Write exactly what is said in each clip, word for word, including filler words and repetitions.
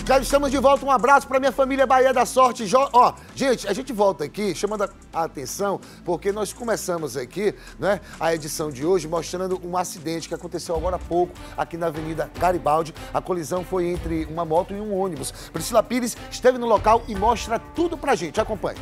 Já estamos de volta, um abraço para minha família Bahia da Sorte. Jo... Ó, gente, a gente volta aqui chamando a atenção, porque nós começamos aqui, né, a edição de hoje mostrando um acidente que aconteceu agora há pouco aqui na Avenida Garibaldi. A colisão foi entre uma moto e um ônibus. Priscila Pires esteve no local e mostra tudo pra gente. Acompanhe.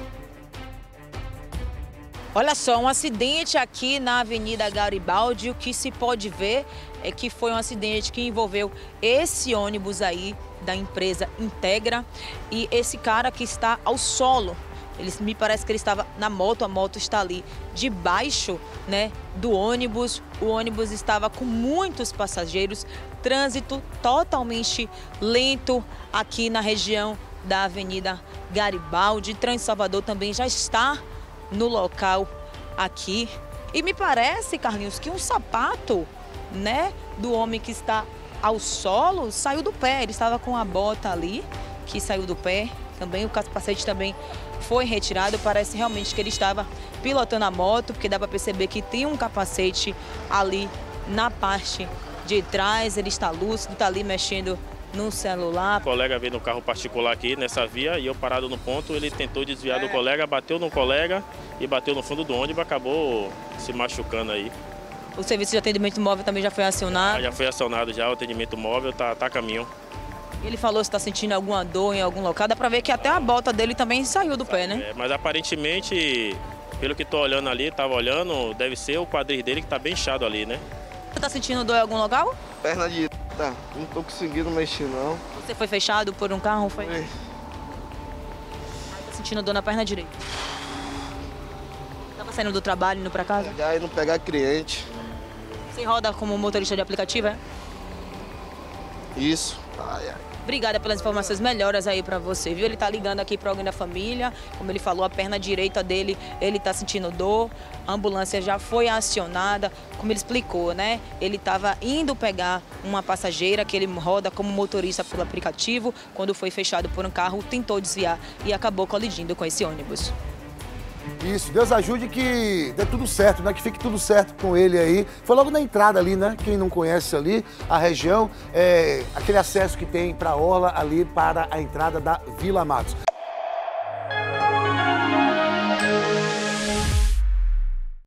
Olha só, um acidente aqui na Avenida Garibaldi. O que se pode ver é que foi um acidente que envolveu esse ônibus aí da empresa Integra e esse cara que está ao solo. Ele, me parece que ele estava na moto, a moto está ali debaixo, né, do ônibus. O ônibus estava com muitos passageiros, trânsito totalmente lento aqui na região da Avenida Garibaldi. Trans-Salvador também já está no local aqui. E me parece, Carlinhos, que um sapato, né, do homem que está ao solo saiu do pé. Ele estava com a bota ali, que saiu do pé. Também o capacete também foi retirado. Parece realmente que ele estava pilotando a moto, porque dá para perceber que tem um capacete ali na parte de trás. Ele está lúcido, está ali mexendo no celular. O colega veio no carro particular aqui nessa via e eu parado no ponto, ele tentou desviar do colega, bateu no colega e bateu no fundo do ônibus, acabou se machucando aí. O serviço de atendimento móvel também já foi acionado? Ah, já foi acionado já, o atendimento móvel está tá a caminho. Ele falou se está sentindo alguma dor em algum local, dá para ver que até a bota dele também saiu do pé, né? É, mas aparentemente, pelo que estou olhando ali, estava olhando, deve ser o quadril dele que está bem inchado ali, né? Você está sentindo dor em algum local? Perna direita, não estou conseguindo mexer não. Você foi fechado por um carro? Foi? Foi. Tá sentindo dor na perna direita? Tava saindo do trabalho, indo para casa? Pegar e não pegar cliente. Você roda como motorista de aplicativo, é? Isso. Ai, ai. Obrigada pelas informações melhoras aí pra você, viu? Ele tá ligando aqui para alguém da família. Como ele falou, a perna direita dele, ele tá sentindo dor. A ambulância já foi acionada. Como ele explicou, né? Ele tava indo pegar uma passageira que ele roda como motorista pelo aplicativo. Quando foi fechado por um carro, tentou desviar e acabou colidindo com esse ônibus. Isso, Deus ajude que dê tudo certo, né? Que fique tudo certo com ele aí. Foi logo na entrada ali, né? Quem não conhece ali, a região, é aquele acesso que tem para a orla ali para a entrada da Vila Matos.